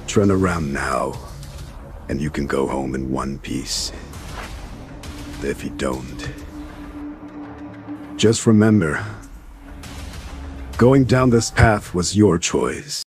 Turn around now, and you can go home in one piece. If you don't, just remember, going down this path was your choice.